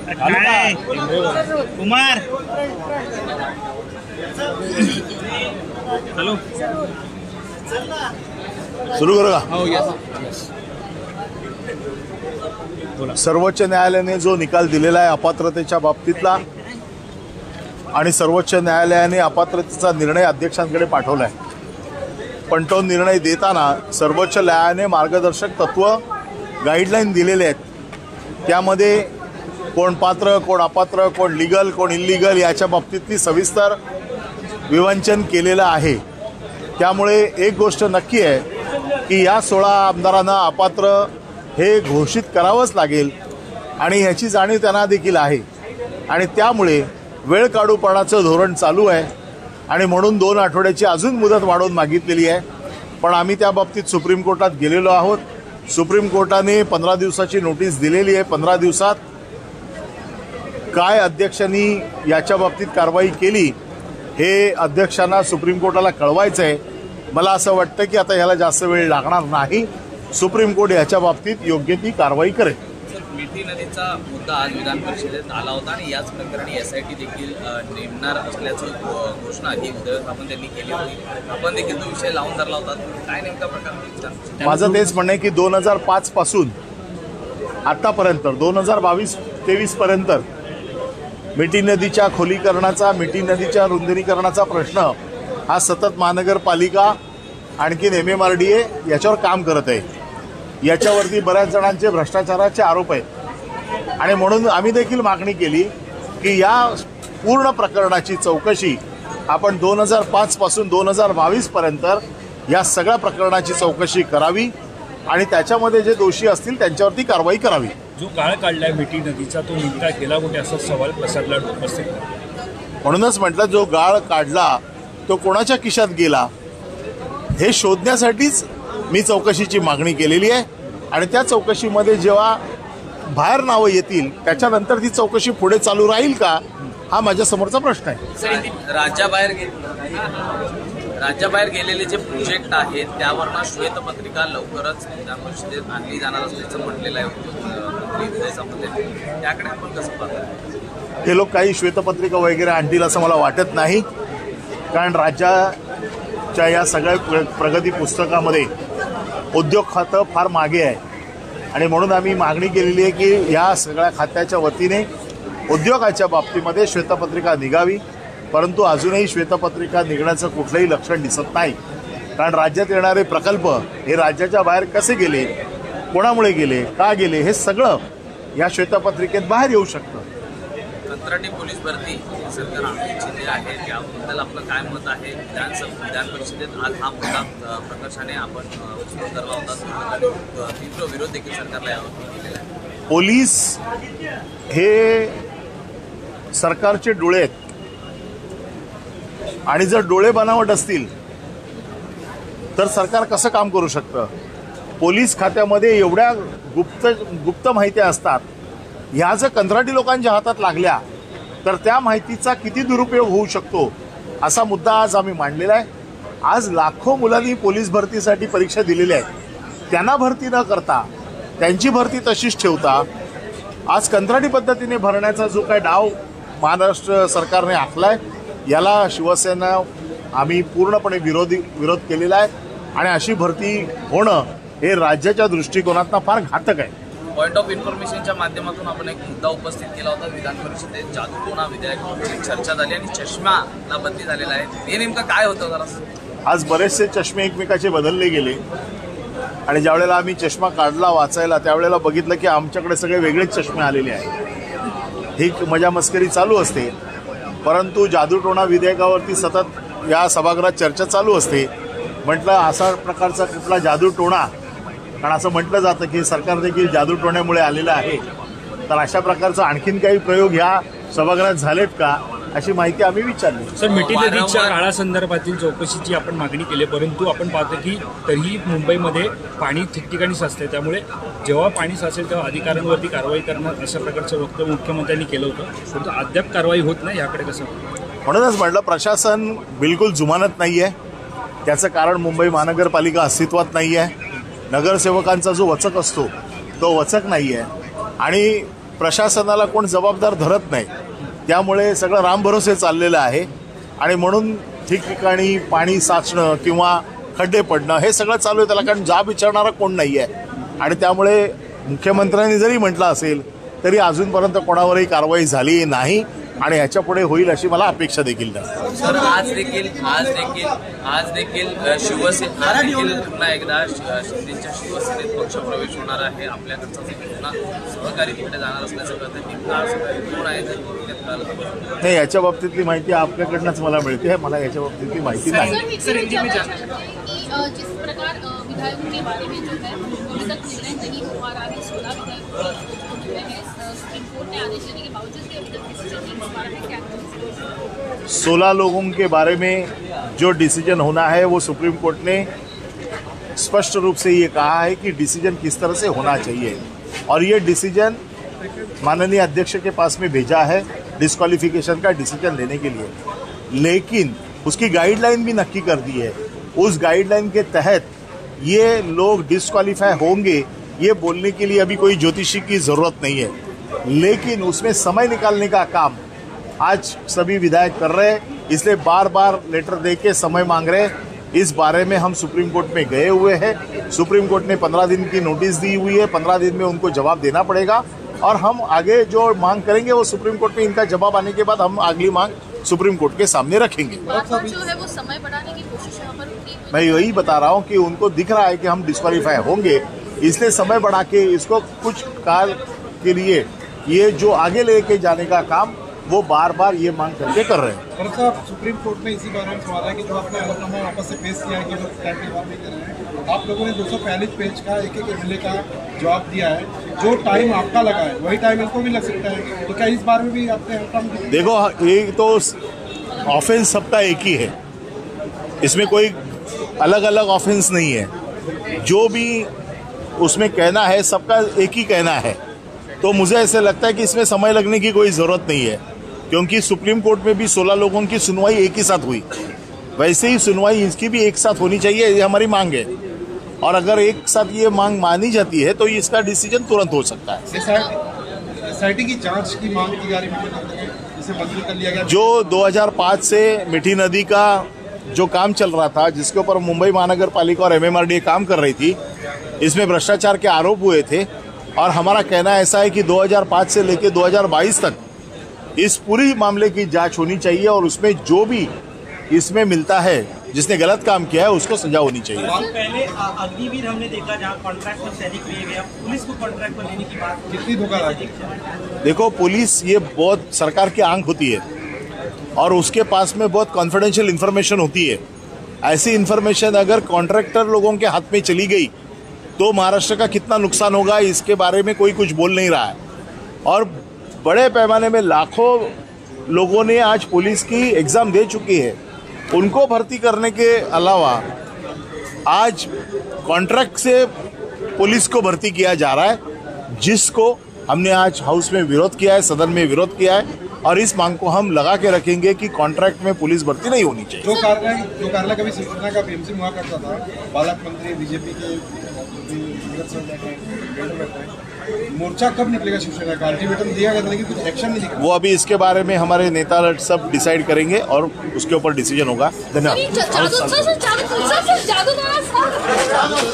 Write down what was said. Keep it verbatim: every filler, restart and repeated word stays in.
Kumar hello सुरू करू का? हो यस सर्वोच्च न्यायालयाने जो निकाल दिलेला आहे अपात्रतेच्या बाबतीतला आणि सर्वोच्च न्यायालयाने अपात्रतेचा निर्णय अध्यक्षांकडे पाठवला आहे, पण तो निर्णय देताना सर्वोच्च न्यायालयाने मार्गदर्शक तत्व गाईडलाईन दिलेले आहेत. त्यामध्ये कोण पात्र कोण अपात्र कोण लिगल कोण इल्लीगल याच्या बाबतीतली सविस्तर विवंचन केलेलं आहे. त्यामुळे एक गोष्ट नक्की आहे की या सोळा आमदारांना अपात्र हे घोषित करावंच लागेल आणि ह्याची जाणीव त्यांना देखील आहे आणि त्यामुळे वेळ काढूपणाचं धोरण चालू आहे आणि म्हणून दोन आठवड्याची अजून मुदत वाढवून मागितलेली आहे. पण आम्ही त्या बाबतीत सुप्रीम कोर्टात गेलेलो आहोत. सुप्रीम कोर्टाने पंधरा दिवसाची नोटीस दिलेली आहे. पंधरा दिवसात काय अध्यक्षांनी याच्या बाबतीत कारवाई केली हे अध्यक्षांना सुप्रीम कोर्टाला कळवायचं आहे. मला असं वाटतं की आता ह्याला जास्त वेळ लागणार नाही. सुप्रीम कोर्ट याच्या बाबतीत योग्य ती कारवाई करेल. मिठी नदीचा मुद्दा आज विधान परिषदेत आला होता आणि याच प्रकरणी एस आय टी देखील नेमणार असल्याची घोषणा ही उदय आपण त्यांनी केली होती. आपण देखील तो विषय लावून धरला होता. काय नेमका प्रकार? माझं तेच म्हणणं आहे की दोन हजार पाच पासून आतापर्यंत दोन हजार बावीस तेवीस पर्यंत मिठी नदीच्या खोलीकरणाचा मिठी नदीच्या रुंदीकरणाचा प्रश्न हा सतत महानगरपालिका आणखीन M M R D A याच्यावर काम करत आहे. याच्यावरती बऱ्याच जणांचे भ्रष्टाचाराचे आरोप आहेत आणि म्हणून आम्ही देखील मागणी केली की या पूर्ण प्रकरणाची चौकशी आपण दोन हजार पाच पासून दोन हजार बावीस पर्यंत या सगळ्या प्रकरणाची चौकशी करावी आणि त्याच्यामध्ये जे दोषी असतील त्यांच्यावरती कारवाई करावी. जो काळ काढलाय मिठी नदीचा तो नेमका गेला कुठे असा सवाल प्रसादला उपस्थित. म्हणूनच म्हटलं जो गाळ काढला तो कोणाच्या खिशात गेला हे शोधण्यासाठीच मी चौकशीची मागणी केलेली आहे आणि त्या चौकशीमध्ये जेव्हा बाहेर नावं येतील त्याच्यानंतर ती चौकशी पुढे चालू राहील का हा माझ्या समोरचा प्रश्न आहे. राज्याबाहेर राज्याबाहेर गेलेले जे प्रोजेक्ट आहेत त्यावरनं श्वेतपत्रिका लवकरच विधान परिषदेत आणली जाणार असल्याचं म्हटलेलं आहे. त्याकडे आपण कसं पाहतो? हे लोक काही श्वेतपत्रिका वगैरे आणतील असं मला वाटत नाही, कारण राज्याच्या या सगळ्या प्रगती पुस्तकामध्ये उद्योग खातं फार मागे आहे आणि म्हणून आम्ही मागणी केलेली आहे की या सगळ्या खात्याच्या वतीने उद्योगाच्या बाबतीमध्ये श्वेतपत्रिका निघावी. परंतु अजूनही श्वेतपत्रिका निघण्याचं कुठलंही लक्षण दिसत नाही, कारण राज्यात येणारे प्रकल्प हे राज्याच्या बाहेर कसे गेले, कोणामुळे गेले, का गेले हे सगळं या श्वेतपत्रिकेत बाहेर येऊ शकतं. कंत्राटी पोलीस भरती सरकार चिन्ह आहे त्याबद्दल आपलं काय मत आहे? विधानसभा विधान परिषदेत आज हा मुद्दा प्रकर्षाने आपण उचलून धरला होता. तीव्र विरोध देखील सरकारला यावरती केलेला आहे. पोलीस हे सरकारचे डोळे आहेत आणि जर डोळे बनावट असतील तर सरकार कसं काम करू शकतं? पोलीस खात्यामध्ये एवढ्या गुप्त गुप्त माहिती असतात, ह्या जर कंत्राटी लोकांच्या हातात लागल्या तर त्या माहितीचा किती दुरुपयोग होऊ शकतो असा मुद्दा आज आम्ही मांडलेला आहे. आज लाखो मुलांनी पोलीस भरतीसाठी परीक्षा दिलेल्या आहेत. त्यांना भरती न करता त्यांची भरती तशीच ठेवता आज कंत्राटी पद्धतीने भरण्याचा जो काय डाव महाराष्ट्र सरकारने आखलाय याला शिवसेना आम्ही पूर्णपणे विरोधी विरोध केलेला आहे आणि अशी भरती होणं हे राज्याच्या दृष्टिकोनातून फार घातक आहे. पॉईंट ऑफ इन्फॉर्मेशनच्या माध्यमातून आपण एक मुद्दा उपस्थित केला होता. विधान परिषदेत जादूटोणा विधेयकावरची चर्चा झाली आणि चष्माला बदली झालेला आहे. हे नेमकं काय होतं जरा? आज बरेचसे चष्मे एकमेकाचे बदलले गेले आणि ज्यावेळेला आम्ही चष्मा काढला वाचायला त्यावेळेला बघितलं की आमच्याकडे सगळे वेगळेच चष्मे आलेले आहेत. ही मजा मस्करी चालू असते, परंतु जादूटोणा विधेयकावरती सतत या सभागृहात चर्चा चालू असते. म्हटलं असा प्रकारचा कुठला जादूटोणा, कारण असं म्हटलं जातं की सरकार देखील जादूटोण्यामुळे आलेलं आहे, तर अशा प्रकारचा आणखीन काही प्रयोग ह्या सभागृहात झालेत का अशी माहिती आम्ही विचारली. सर, मिठी नदीच्या काळासंदर्भातील चौकशीची आपण मागणी केली, परंतु आपण पाहतो की तरीही मुंबईमध्ये पाणी ठिकठिकाणी साचते, त्यामुळे जेव्हा पाणी साचेल तेव्हा अधिकाऱ्यांवरती कारवाई करणार अशा प्रकारचं वक्तव्य मुख्यमंत्र्यांनी केलं होतं, परंतु अद्याप कारवाई होत नाही. याकडे कसं? म्हणूनच म्हटलं प्रशासन बिलकुल जुमानत नाही आहे. त्याचं कारण मुंबई महानगरपालिका अस्तित्वात नाही आहे. नगरसेवकांचा जो वचक असतो तो वचक नाही आहे आणि प्रशासनाला कोण जबाबदार धरत नाही. त्यामुळे सगळं रामभरोसे चाललेलं आहे आणि म्हणून ठिकठिकाणी पाणी साचणं किंवा खड्डे पडणं हे सगळं चालू आहे. त्याला कारण जाब विचारणारा कोण नाही आहे आणि त्यामुळे मुख्यमंत्र्यांनी जरी म्हटलं असेल तरी अजूनपर्यंत कोणावरही कारवाई झाली नाही आणि ह्याच्या पुढे होईल अशी मला अपेक्षा देखील नाही. सर आज देखील आज देखील आज देखील शिवसेना आज देखील पुन्हा एकदा शिंदेच्या शिवसेनेत पक्षप्रवेश होणार आहे. आपल्याकडचा पुन्हा सहकारी तिकडे जाणार असल्याचं कळतं. नेमका कोण आहे जर थोडक्यात कळलं नाही, याच्या बाबतीतली माहिती आपल्याकडनंच मला मिळते. मला याच्या बाबतीतली माहिती नाही. सर जिस प्रकार विधायकों के बारे में जो है अभी तक निर्णय नहीं हो पा रहा है, सोलह विधायक सुप्रीम कोर्ट ने आदेश देने के बावजूद भी अभी तक डिसीजन नहीं हो पा रहा है, क्या सोलह लोगों के बारे में जो डिसीजन होना है वो सुप्रीम कोर्ट ने स्पष्ट रूप से ये कहा है कि डिसीजन किस तरह से होना चाहिए और ये डिसीजन माननीय अध्यक्ष के पास में भेजा है डिस्क्वालिफिकेशन का डिसीजन लेने के लिए. लेकिन उसकी गाइडलाइन भी नक्की कर दी है. उस गाइडलाइन के तहत ये लोग डिस्क्वालीफाई होंगे ये बोलने के लिए अभी कोई ज्योतिषी की ज़रूरत नहीं है. लेकिन उसमें समय निकालने का काम आज सभी विधायक कर रहे हैं. इसलिए बार बार लेटर दे के समय मांग रहे हैं. इस बारे में हम सुप्रीम कोर्ट में गए हुए हैं. सुप्रीम कोर्ट ने पंद्रह दिन की नोटिस दी हुई है. पंद्रह दिन में उनको जवाब देना पड़ेगा और हम आगे जो मांग करेंगे वो सुप्रीम कोर्ट में इनका जवाब आने के बाद हम अगली मांग सुप्रीम कोर्ट के सामने रखेंगे. बार-बार जो है वो समय बढ़ाने की कोशिश यहाँ पर होती है. मैं यही बता रहा हूँ कि उनको दिख रहा है कि हम डिस्क्वालीफाई होंगे, इसलिए समय बढ़ा के इसको कुछ काल के लिए ये जो आगे लेके जाने का काम वो बार बार ये मांग करके कर रहे हैं. और साहब सुप्रीम कोर्ट में इसी बारे में सवाल है कि जो आपने हलफनामा वापस से पेश किया है कि लोग टाइम टेबल नहीं कर रहे हैं, आप लोगों ने दो सौ पैंतालीस पेज का एक एक एमएलए का जवाब दिया है. जो टाइम आपका लगा है वही टाइम इनको भी लग सकता है. तो क्या इस बार में भी आपने हलफनामा देखो, एक तो ऑफेंस सबका एक ही है, इसमें कोई अलग अलग ऑफेंस नहीं है. जो भी उसमें कहना है सबका एक ही कहना है. तो मुझे ऐसे लगता है कि इसमें समय लगने की कोई ज़रूरत नहीं है क्योंकि सुप्रीम कोर्ट में भी सोलह लोगों की सुनवाई एक ही साथ हुई. वैसे ही सुनवाई इसकी भी एक साथ होनी चाहिए, ये हमारी मांग है. और अगर एक साथ ये मांग मानी जाती है तो इसका डिसीजन तुरंत हो सकता है. एसआईटी की जांच की मांग की जा रही है, जिसे मंजूर कर लिया गया. जो दो हज़ार पाँच से मीठी नदी का जो काम चल रहा था, जिसके ऊपर मुंबई महानगर पालिका और एमएमआरडीए काम कर रही थी, इसमें भ्रष्टाचार के आरोप हुए थे और हमारा कहना ऐसा है कि दो हज़ार पाँच से लेकर दो हज़ार बाईस तक इस पूरी मामले की जांच होनी चाहिए और उसमें जो भी इसमें मिलता है, जिसने गलत काम किया है, उसको सजा होनी चाहिए. पहले अग्निवीर हमने देखा जहाँ कॉन्ट्रैक्ट में सैनिक लिए गए, पुलिस को कॉन्ट्रैक्ट में लेने की बात कितनी धोखा. देखो, पुलिस ये बहुत सरकार की आंख होती है और उसके पास में बहुत कॉन्फिडेंशियल इन्फॉर्मेशन होती है. ऐसी इन्फॉर्मेशन अगर कॉन्ट्रैक्टर लोगों के हाथ में चली गई तो महाराष्ट्र का कितना नुकसान होगा इसके बारे में कोई कुछ बोल नहीं रहा है. और बड़े पैमाने में लाखों लोगों ने आज पुलिस की एग्ज़ाम दे चुकी है. उनको भर्ती करने के अलावा आज कॉन्ट्रैक्ट से पुलिस को भर्ती किया जा रहा है, जिसको हमने आज हाउस में विरोध किया है, सदन में विरोध किया है और इस मांग को हम लगा के रखेंगे कि कॉन्ट्रैक्ट में पुलिस भर्ती नहीं होनी चाहिए. जो कार्यालय जो कार्यालय कभी शिवसेना का पीएमसी हुआ करता था, बालक मंत्री बीजेपी के मोर्चा कब निकलेगा शिवसेना का? अल्टीमेटम दिया गया था लेकिन कुछ एक्शन नहीं दिखा. वो अभी इसके बारे में हमारे नेता सब डिसाइड करेंगे और उसके ऊपर डिसीजन होगा. धन्यवाद.